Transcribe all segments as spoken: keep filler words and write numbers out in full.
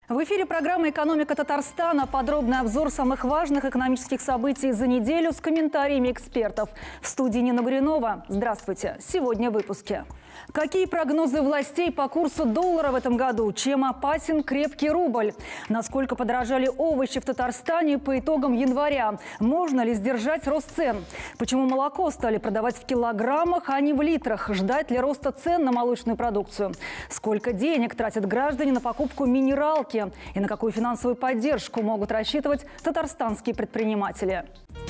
В эфире программа «Экономика Татарстана». Подробный обзор самых важных экономических событий за неделю с комментариями экспертов. В студии Нина Гуринова. Здравствуйте. Сегодня в выпуске. Какие прогнозы властей по курсу доллара в этом году? Чем опасен крепкий рубль? Насколько подорожали овощи в Татарстане по итогам января? Можно ли сдержать рост цен? Почему молоко стали продавать в килограммах, а не в литрах? Ждать ли роста цен на молочную продукцию? Сколько денег тратят граждане на покупку минералки? И на какую финансовую поддержку могут рассчитывать татарстанские предприниматели?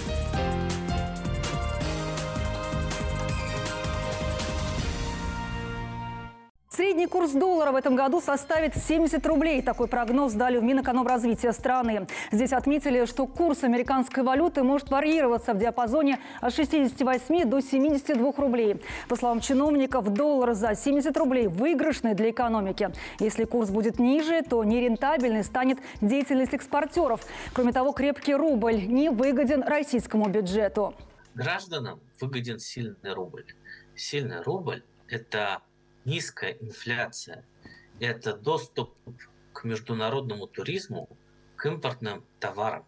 Средний курс доллара в этом году составит семьдесят рублей. Такой прогноз дали в Минэкономразвития страны. Здесь отметили, что курс американской валюты может варьироваться в диапазоне от шестидесяти восьми до семидесяти двух рублей. По словам чиновников, доллар за семьдесят рублей выигрышный для экономики. Если курс будет ниже, то нерентабельной станет деятельность экспортеров. Кроме того, крепкий рубль не выгоден российскому бюджету. Гражданам выгоден сильный рубль. Сильный рубль – это низкая инфляция, это доступ к международному туризму, к импортным товарам.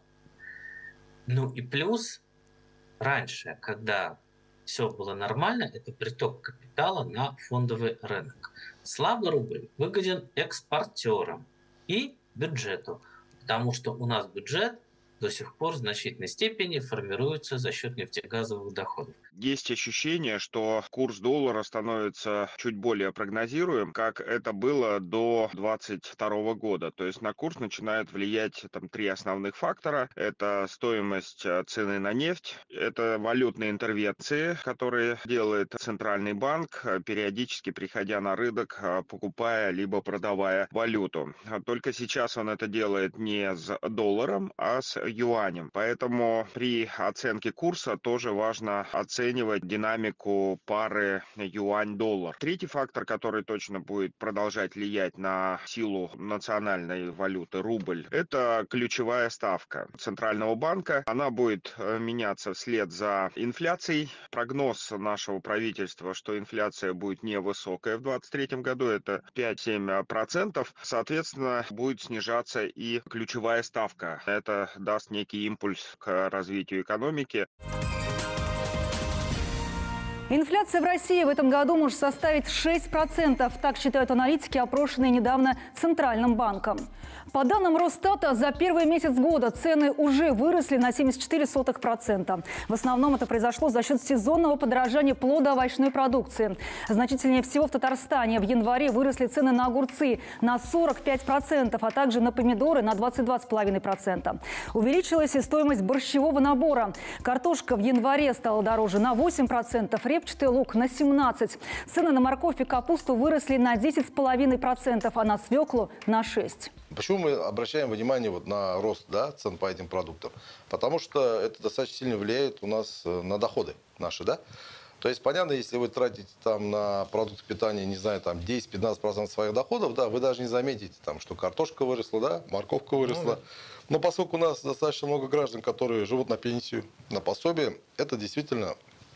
Ну и плюс, раньше, когда все было нормально, это приток капитала на фондовый рынок. Слабый рубль выгоден экспортерам и бюджету, потому что у нас бюджет до сих пор в значительной степени формируется за счет нефтегазовых доходов. Есть ощущение, что курс доллара становится чуть более прогнозируем, как это было до две тысячи двадцать второго года. То есть на курс начинают влиять там три основных фактора. Это стоимость цены на нефть, это валютные интервенции, которые делает Центральный банк, периодически приходя на рынок, покупая либо продавая валюту. Только сейчас он это делает не с долларом, а с юанем. Поэтому при оценке курса тоже важно оценивать динамику пары юань-доллар. Третий фактор, который точно будет продолжать влиять на силу национальной валюты рубль, это ключевая ставка Центрального банка. Она будет меняться вслед за инфляцией. Прогноз нашего правительства, что инфляция будет невысокая в две тысячи двадцать третьем году, это пять-семь процентов. Соответственно, будет снижаться и ключевая ставка. Это даст некий импульс к развитию экономики. Инфляция в России в этом году может составить шесть процентов. Так считают аналитики, опрошенные недавно Центральным банком. По данным Росстата, за первый месяц года цены уже выросли на семьдесят четыре сотых процента. В основном это произошло за счет сезонного подорожания плодоовощной продукции. Значительнее всего в Татарстане в январе выросли цены на огурцы на сорок пять процентов, а также на помидоры на двадцать два целых пять десятых процента. Увеличилась и стоимость борщевого набора. Картошка в январе стала дороже на восемь процентов, репчатый лук на семнадцать процентов. Цены на морковь и капусту выросли на десять целых пять десятых процента, а на свеклу на шесть процентов. Почему мы обращаем внимание вот на рост, да, цен по этим продуктам? Потому что это достаточно сильно влияет у нас на доходы наши, да? То есть, понятно, если вы тратите там на продукты питания, не знаю, там десять-пятнадцать процентов своих доходов, да, вы даже не заметите, там, что картошка выросла, да, морковка выросла. Ну, да. Но поскольку у нас достаточно много граждан, которые живут на пенсию, на пособие, это действительно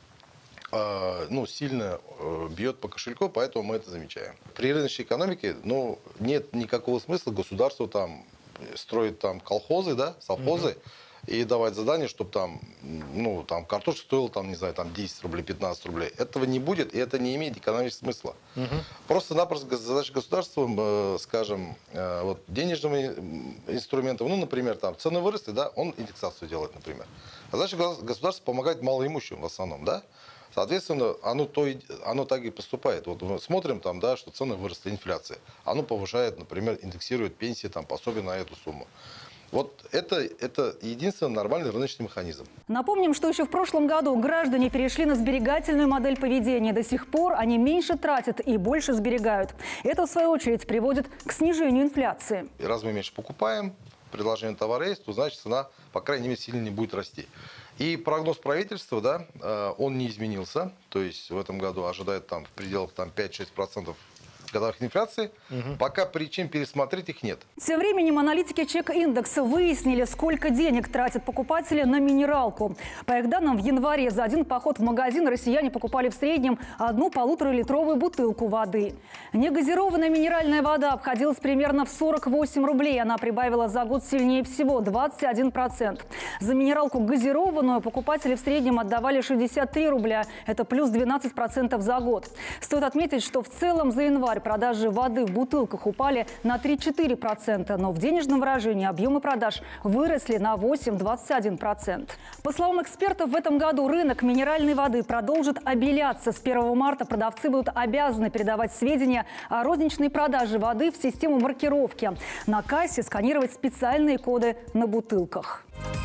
э, ну, сильно э, бьет по кошельку, поэтому мы это замечаем. При рыночной экономике, ну, нет никакого смысла государству там строить там колхозы, да, совхозы, угу. И давать задание, чтобы там, ну, там картошка стоила, там, не знаю, там десять рублей, пятнадцать рублей. Этого не будет, и это не имеет экономического смысла. Угу. Просто-напросто задача государства, э, скажем, э, вот денежными инструментами, ну, например, там цены выросли, да, он индексацию делает, например. А задача государства помогать малоимущим в основном, да. Соответственно, оно, то и, оно так и поступает. Вот мы смотрим, там, да, что цены выросли, инфляция. Оно повышает, например, индексирует пенсии, там, пособие на эту сумму. Вот это, это единственный нормальный рыночный механизм. Напомним, что еще в прошлом году граждане перешли на сберегательную модель поведения. До сих пор они меньше тратят и больше сберегают. Это, в свою очередь, приводит к снижению инфляции. И раз мы меньше покупаем, предложение товара есть, то значит цена, по крайней мере, сильно не будет расти. И прогноз правительства, да, он не изменился. То есть в этом году ожидает там, в пределах там, пять-шесть процентов годовых инфляции, угу. пока причин пересмотреть их нет. Тем временем аналитики Чек-индекса выяснили, сколько денег тратят покупатели на минералку. По их данным, в январе за один поход в магазин россияне покупали в среднем одну полуторалитровую бутылку воды. Негазированная минеральная вода обходилась примерно в сорок восемь рублей. Она прибавила за год сильнее всего – двадцать один процент. За минералку газированную покупатели в среднем отдавали шестьдесят три рубля. Это плюс двенадцать процентов за год. Стоит отметить, что в целом за январь продажи воды в бутылках упали на три-четыре процента, но в денежном выражении объемы продаж выросли на восемь — двадцать один процент. По словам экспертов, в этом году рынок минеральной воды продолжит обеляться. С первого марта продавцы будут обязаны передавать сведения о розничной продаже воды в систему маркировки. На кассе сканировать специальные коды на бутылках.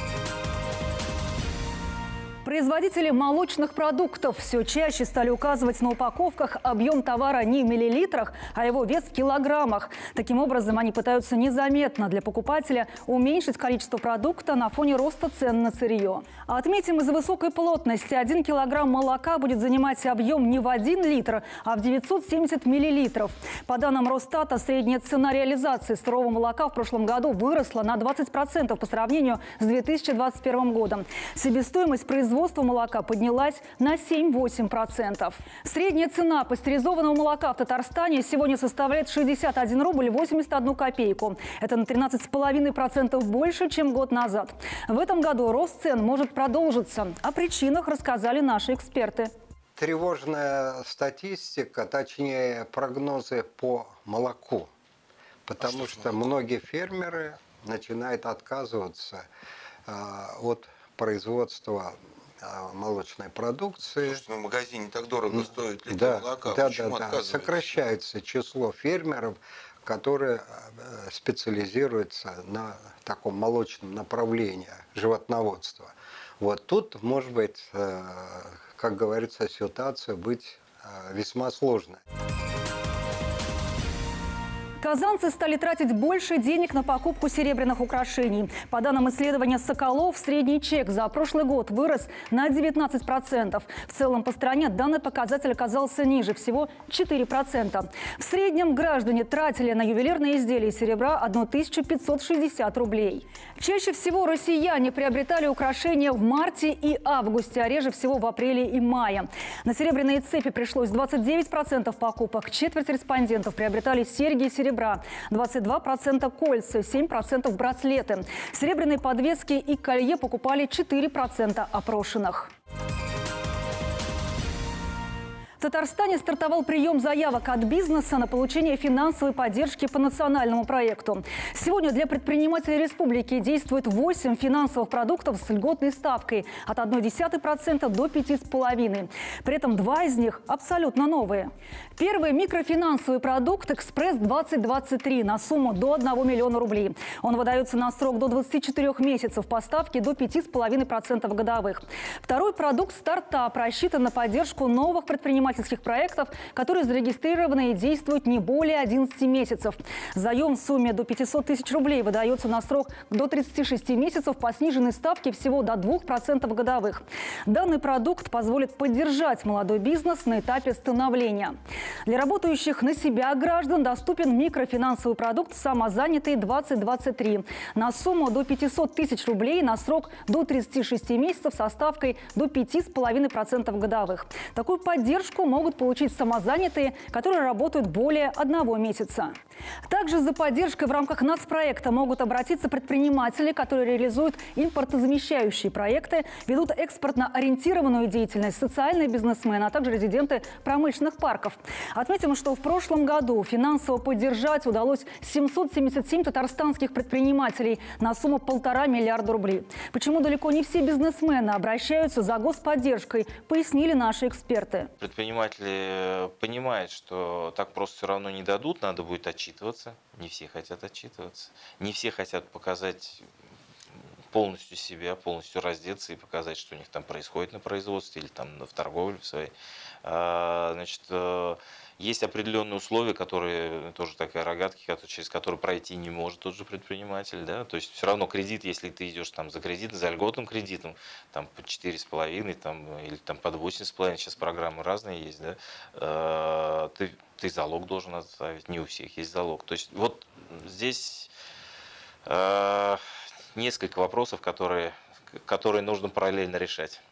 Производители молочных продуктов все чаще стали указывать на упаковках объем товара не в миллилитрах, а его вес в килограммах. Таким образом, они пытаются незаметно для покупателя уменьшить количество продукта на фоне роста цен на сырье. А отметим, из-за высокой плотности один килограмм молока будет занимать объем не в один литр, а в девятьсот семьдесят миллилитров. По данным Росстата, средняя цена реализации сырого молока в прошлом году выросла на двадцать процентов по сравнению с две тысячи двадцать первым годом. Себестоимость производства Производство молока поднялась на семь — восемь процентов. Средняя цена пастеризованного молока в Татарстане сегодня составляет шестьдесят один рубль восемьдесят одну копейку. Это на тринадцать целых пять десятых процента больше, чем год назад. В этом году рост цен может продолжиться. О причинах рассказали наши эксперты. Тревожная статистика, точнее прогнозы по молоку. Потому а что, что многие фермеры начинают отказываться э, от производства молочной продукции. Слушайте, ну, в магазине так дорого стоит литр да, молока. Да, Почему да, да. Сокращается число фермеров, которые специализируются на таком молочном направлении животноводства. Вот тут может быть, как говорится, ситуация быть весьма сложной. Казанцы стали тратить больше денег на покупку серебряных украшений. По данным исследования «Соколов», средний чек за прошлый год вырос на девятнадцать процентов. В целом по стране данный показатель оказался ниже, всего четыре процента. В среднем граждане тратили на ювелирные изделия серебра тысячу пятьсот шестьдесят рублей. Чаще всего россияне приобретали украшения в марте и августе, а реже всего в апреле и мае. На серебряные цепи пришлось двадцать девять процентов покупок. Четверть респондентов приобретали серьги и серебра. двадцать два процента кольца, семь процентов браслеты. Серебряные подвески и колье покупали четыре процента опрошенных. В Татарстане стартовал прием заявок от бизнеса на получение финансовой поддержки по национальному проекту. Сегодня для предпринимателей республики действует восемь финансовых продуктов с льготной ставкой от ноль целых одна десятая процента до пяти целых пяти десятых процента. При этом два из них абсолютно новые. Первый – микрофинансовый продукт «Экспресс двадцать двадцать три» на сумму до одного миллиона рублей. Он выдается на срок до двадцати четырёх месяцев по ставке до пяти целых пяти десятых процента годовых. Второй продукт «Стартап» рассчитан на поддержку новых предпринимателей проектов, которые зарегистрированы и действуют не более одиннадцати месяцев. Заем в сумме до пятисот тысяч рублей выдается на срок до тридцати шести месяцев по сниженной ставке всего до двух процентов годовых. Данный продукт позволит поддержать молодой бизнес на этапе становления. Для работающих на себя граждан доступен микрофинансовый продукт «Самозанятый двадцать двадцать три» на сумму до пятисот тысяч рублей на срок до тридцати шести месяцев со ставкой до пяти целых пяти десятых процента годовых. Такую поддержку могут получить самозанятые, которые работают более одного месяца. Также за поддержкой в рамках нацпроекта могут обратиться предприниматели, которые реализуют импортозамещающие проекты, ведут экспортно-ориентированную деятельность, социальные бизнесмены, а также резиденты промышленных парков. Отметим, что в прошлом году финансово поддержать удалось семьсот семьдесят семь татарстанских предпринимателей на сумму полтора миллиарда рублей. Почему далеко не все бизнесмены обращаются за господдержкой, пояснили наши эксперты. Предприниматели понимают, что так просто все равно не дадут, надо будет отчитываться. Не все хотят отчитываться. Не все хотят показать полностью себя, полностью раздеться и показать, что у них там происходит на производстве или там в торговле в своей. Значит, есть определенные условия, которые тоже такая рогатки, через которые пройти не может тот же предприниматель, да, то есть все равно кредит, если ты идешь там за кредит, за льготным кредитом, там по четыре с половиной, там или там под восемь с половиной, сейчас программы разные есть, да, ты, ты залог должен оставить, не у всех есть залог, то есть вот здесь э, несколько вопросов, которые, которые нужно параллельно решать.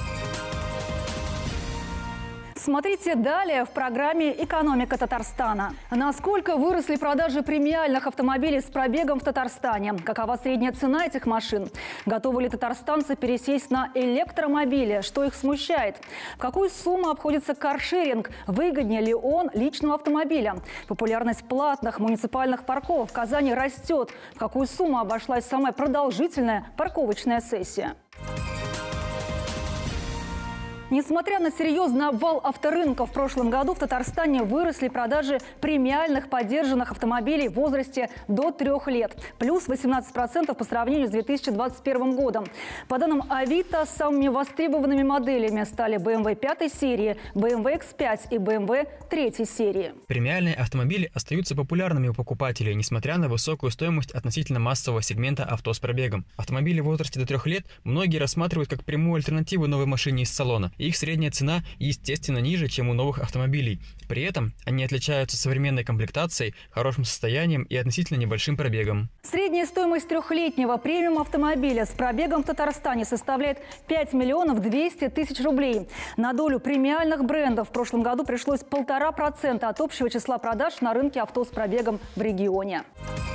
Смотрите далее в программе «Экономика Татарстана». Насколько выросли продажи премиальных автомобилей с пробегом в Татарстане? Какова средняя цена этих машин? Готовы ли татарстанцы пересесть на электромобили? Что их смущает? В какую сумму обходится каршеринг? Выгоднее ли он личного автомобиля? Популярность платных муниципальных парков в Казани растет. В какую сумму обошлась самая продолжительная парковочная сессия? Несмотря на серьезный обвал авторынка, в прошлом году в Татарстане выросли продажи премиальных подержанных автомобилей в возрасте до трех лет. Плюс восемнадцать процентов по сравнению с две тысячи двадцать первым годом. По данным Авито, самыми востребованными моделями стали бэ эм вэ пятой серии, бэ эм вэ икс пять и бэ эм вэ третьей серии. Премиальные автомобили остаются популярными у покупателей, несмотря на высокую стоимость относительно массового сегмента авто с пробегом. Автомобили в возрасте до трех лет многие рассматривают как прямую альтернативу новой машине из салона. Их средняя цена, естественно, ниже, чем у новых автомобилей. При этом они отличаются современной комплектацией, хорошим состоянием и относительно небольшим пробегом. Средняя стоимость трехлетнего премиум автомобиля с пробегом в Татарстане составляет пять миллионов двести тысяч рублей. На долю премиальных брендов в прошлом году пришлось полтора процента от общего числа продаж на рынке авто с пробегом в регионе.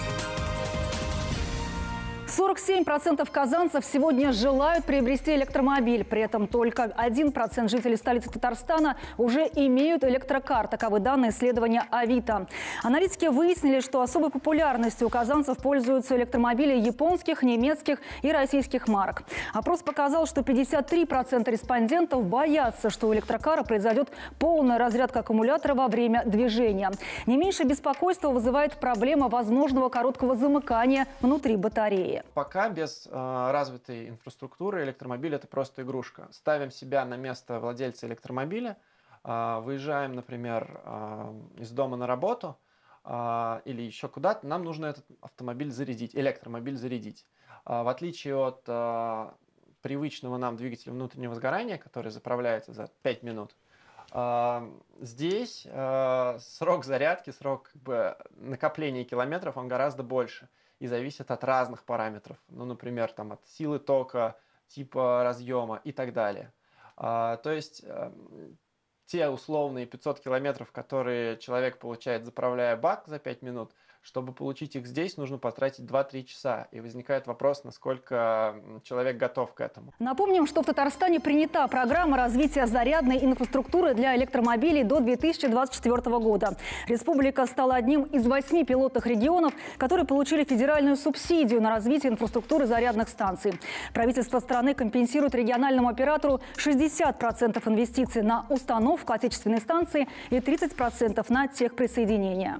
сорок семь процентов казанцев сегодня желают приобрести электромобиль. При этом только один процент жителей столицы Татарстана уже имеют электрокар. Таковы данные исследования Авито. Аналитики выяснили, что особой популярностью у казанцев пользуются электромобили японских, немецких и российских марок. Опрос показал, что пятьдесят три процента респондентов боятся, что у электрокара произойдет полная разрядка аккумулятора во время движения. Не меньше беспокойства вызывает проблема возможного короткого замыкания внутри батареи. Пока без э, развитой инфраструктуры электромобиль – это просто игрушка. Ставим себя на место владельца электромобиля, э, выезжаем, например, э, из дома на работу э, или еще куда-то, нам нужно этот автомобиль зарядить, электромобиль зарядить. Э, в отличие от э, привычного нам двигателя внутреннего сгорания, который заправляется за пять минут, э, здесь э, срок зарядки, срок как бы, накопления километров, он гораздо больше. И зависит от разных параметров, ну, например, там, от силы тока, типа разъема и так далее. А, то есть а, те условные пятьсот километров, которые человек получает, заправляя бак за пять минут, чтобы получить их здесь, нужно потратить два-три часа. И возникает вопрос, насколько человек готов к этому. Напомним, что в Татарстане принята программа развития зарядной инфраструктуры для электромобилей до две тысячи двадцать четвёртого года. Республика стала одним из восьми пилотных регионов, которые получили федеральную субсидию на развитие инфраструктуры зарядных станций. Правительство страны компенсирует региональному оператору шестьдесят процентов инвестиций на установку отечественной станции и тридцать процентов на техприсоединение.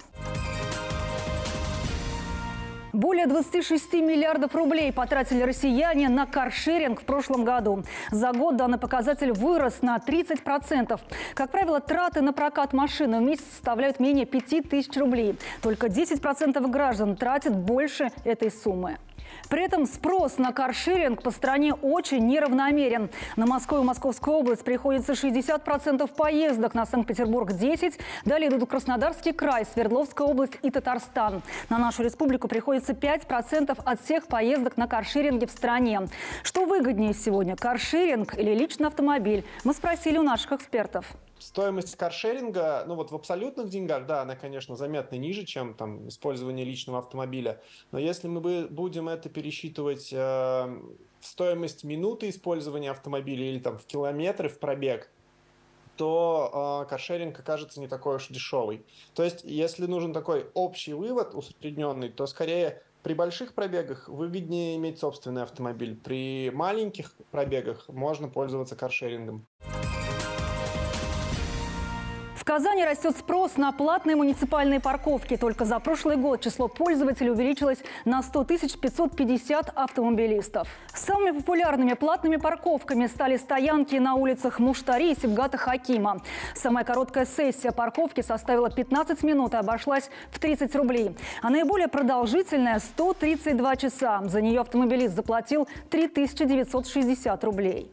Более двадцати шести миллиардов рублей потратили россияне на каршеринг в прошлом году. За год данный показатель вырос на тридцать процентов. Как правило, траты на прокат машины в месяц составляют менее пяти тысяч рублей. Только десять процентов граждан тратят больше этой суммы. При этом спрос на каршеринг по стране очень неравномерен. На Москву и Московскую область приходится шестьдесят процентов поездок, на Санкт-Петербург – десять процентов. Далее идут Краснодарский край, Свердловская область и Татарстан. На нашу республику приходится пять процентов от всех поездок на каршеринге в стране. Что выгоднее сегодня – каршеринг или личный автомобиль? Мы спросили у наших экспертов. Стоимость каршеринга, ну вот в абсолютных деньгах, да, она, конечно, заметно ниже, чем там использование личного автомобиля. Но если мы будем это пересчитывать э, в стоимость минуты использования автомобиля или там в километры, в пробег, то э, каршеринг окажется не такой уж дешевый. То есть, если нужен такой общий вывод усредненный, то скорее при больших пробегах выгоднее иметь собственный автомобиль. При маленьких пробегах можно пользоваться каршерингом. В Казани растет спрос на платные муниципальные парковки. Только за прошлый год число пользователей увеличилось на сто тысяч пятьсот пятьдесят автомобилистов. Самыми популярными платными парковками стали стоянки на улицах Муштари и Сибгата Хакима. Самая короткая сессия парковки составила пятнадцать минут и обошлась в тридцать рублей. А наиболее продолжительная – сто тридцать два часа. За нее автомобилист заплатил три тысячи девятьсот шестьдесят рублей.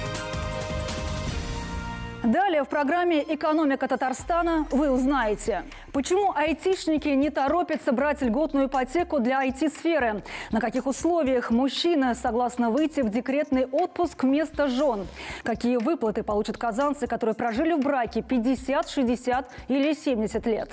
Далее в программе «Экономика Татарстана» вы узнаете, почему айтишники не торопятся брать льготную ипотеку для ай ти-сферы, на каких условиях мужчины согласны выйти в декретный отпуск вместо жен, какие выплаты получат казанцы, которые прожили в браке пятьдесят, шестьдесят или семьдесят лет.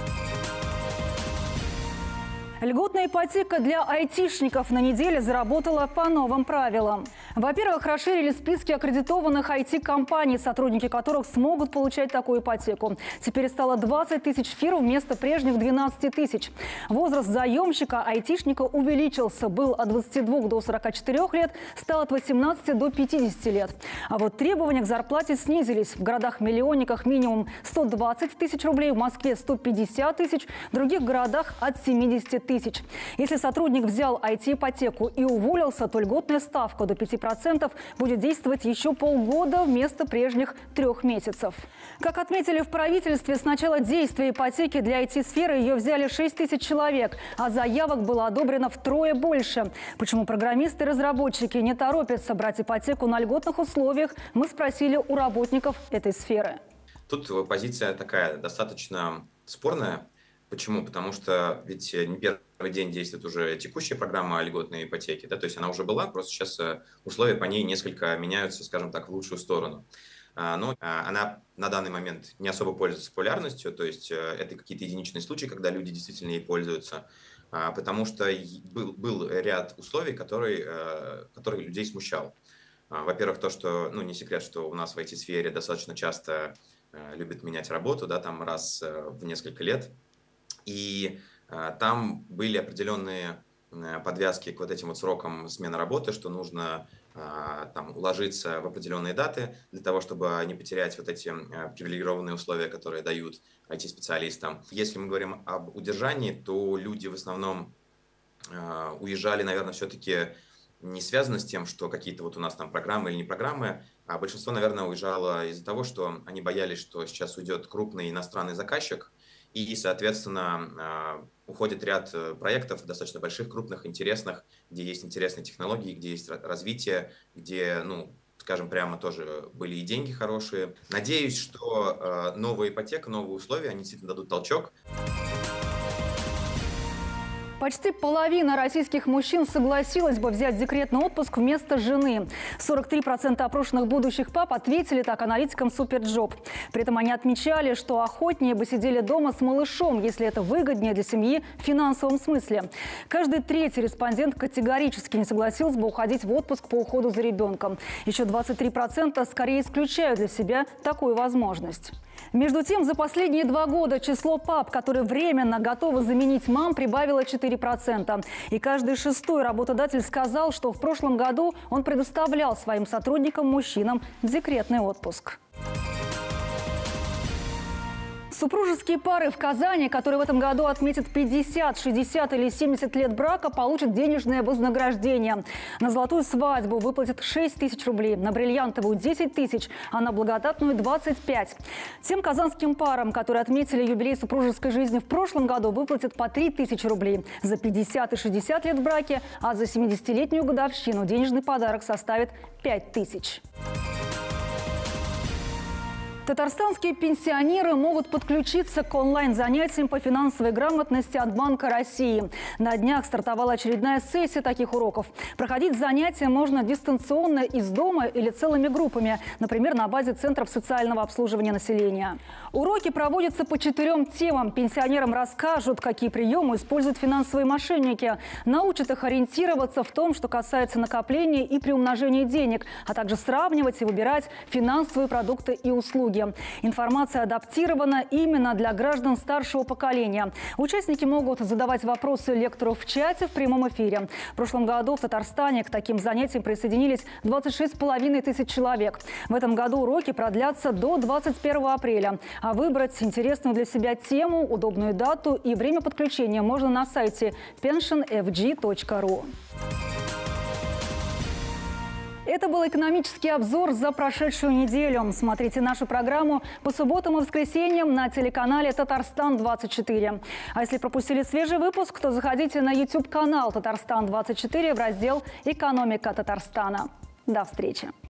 Льготная ипотека для айтишников на неделе заработала по новым правилам. Во-первых, расширили списки аккредитованных ай ти-компаний, сотрудники которых смогут получать такую ипотеку. Теперь стало двадцать тысяч фирм вместо прежних двенадцати тысяч. Возраст заемщика айтишника увеличился. Был от двадцати двух до сорока четырёх лет, стал от восемнадцати до пятидесяти лет. А вот требования к зарплате снизились. В городах-миллионниках минимум сто двадцать тысяч рублей, в Москве сто пятьдесят тысяч, в других городах от семидесяти тысяч. Если сотрудник взял ай ти-ипотеку и уволился, то льготная ставка до пяти процентов будет действовать еще полгода вместо прежних трех месяцев. Как отметили в правительстве, с начала действия ипотеки для ай ти-сферы ее взяли шесть тысяч человек, а заявок было одобрено втрое больше. Почему программисты и разработчики не торопятся брать ипотеку на льготных условиях, мы спросили у работников этой сферы. Тут позиция такая достаточно спорная. Почему? Потому что ведь не первый день действует уже текущая программа льготной ипотеки, да, то есть она уже была, просто сейчас условия по ней несколько меняются, скажем так, в лучшую сторону. Но она на данный момент не особо пользуется популярностью, то есть это какие-то единичные случаи, когда люди действительно ей пользуются, потому что был, был ряд условий, который, который людей смущал. Во-первых, то, что, ну, не секрет, что у нас в ай ти-сфере достаточно часто любят менять работу, да, там раз в несколько лет. И э, там были определенные э, подвязки к вот этим вот срокам смены работы, что нужно э, там, уложиться в определенные даты для того, чтобы не потерять вот эти э, привилегированные условия, которые дают ай ти-специалистам. Если мы говорим об удержании, то люди в основном э, уезжали, наверное, все-таки не связано с тем, что какие-то вот у нас там программы или не программы, а большинство, наверное, уезжало из-за того, что они боялись, что сейчас уйдет крупный иностранный заказчик, и, соответственно, уходит ряд проектов достаточно больших, крупных, интересных, где есть интересные технологии, где есть развитие, где, ну, скажем прямо, тоже были и деньги хорошие. Надеюсь, что новая ипотека, новые условия, они действительно дадут толчок. Почти половина российских мужчин согласилась бы взять декретный отпуск вместо жены. сорок три процента опрошенных будущих пап ответили так аналитикам Суперджоп. При этом они отмечали, что охотнее бы сидели дома с малышом, если это выгоднее для семьи в финансовом смысле. Каждый третий респондент категорически не согласился бы уходить в отпуск по уходу за ребенком. Еще двадцать три процента скорее исключают для себя такую возможность. Между тем, за последние два года число пап, которые временно готовы заменить мам, прибавило четыре процента. И каждый шестой работодатель сказал, что в прошлом году он предоставлял своим сотрудникам-мужчинам декретный отпуск. Супружеские пары в Казани, которые в этом году отметят пятьдесят, шестьдесят или семьдесят лет брака, получат денежное вознаграждение. На золотую свадьбу выплатят шесть тысяч рублей, на бриллиантовую – десять тысяч, а на благодатную – двадцать пять. Тем казанским парам, которые отметили юбилей супружеской жизни в прошлом году, выплатят по три тысячи рублей. За пятьдесят и шестьдесят лет в браке, а за семидесятилетнюю годовщину денежный подарок составит пять тысяч. Татарстанские пенсионеры могут подключиться к онлайн-занятиям по финансовой грамотности от Банка России. На днях стартовала очередная сессия таких уроков. Проходить занятия можно дистанционно из дома или целыми группами, например, на базе центров социального обслуживания населения. Уроки проводятся по четырем темам. Пенсионерам расскажут, какие приемы используют финансовые мошенники, научат их ориентироваться в том, что касается накопления и приумножения денег, а также сравнивать и выбирать финансовые продукты и услуги. услуги. Информация адаптирована именно для граждан старшего поколения. Участники могут задавать вопросы лектору в чате в прямом эфире. В прошлом году в Татарстане к таким занятиям присоединились двадцать шесть с половиной тысяч человек. В этом году уроки продлятся до двадцать первого апреля. А выбрать интересную для себя тему, удобную дату и время подключения можно на сайте pension f g точка ru. Это был экономический обзор за прошедшую неделю. Смотрите нашу программу по субботам и воскресеньям на телеканале Татарстан двадцать четыре. А если пропустили свежий выпуск, то заходите на YouTube-канал Татарстан двадцать четыре в раздел «Экономика Татарстана». До встречи!